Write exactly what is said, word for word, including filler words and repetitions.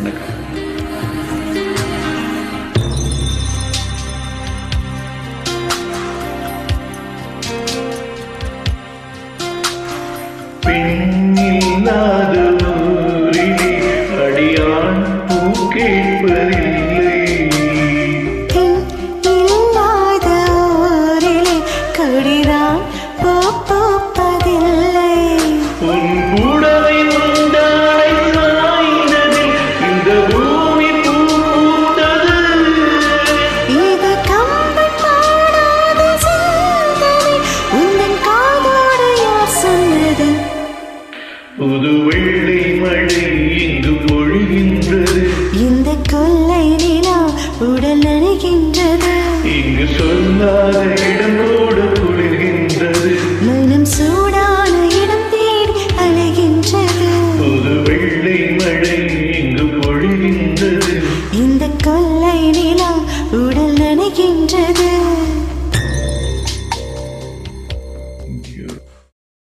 பெண்ணில்லாத ஊரிலே அடியான் பூ கேட்பதில்லை. இல்லாத ஊரிலே கடிதான் பூ பூப்பதில்லை. உன் கூடவை உண்டாடை சாய்ந்ததில் இந்த பூமி பூ பூத்தது. இது கம்பன் பாடாத சிந்தனை உந்தன் காதோடு யார் சொன்னது? புது வெள்ளை மழை இங்கு பொழிகின்றது. இந்த கொள்ளை நிலா உடல் நனைகின்றது. இங்கு சொல்லாத இடம் கூட குளிர்கின்றது. மனம் சூடான இடம் தேடி அலைகின்றது. புது வெள்ளை மழை இங்கு பொழிகின்றது. இந்த கொள்ளை நிலா உடல் நனைகின்றது.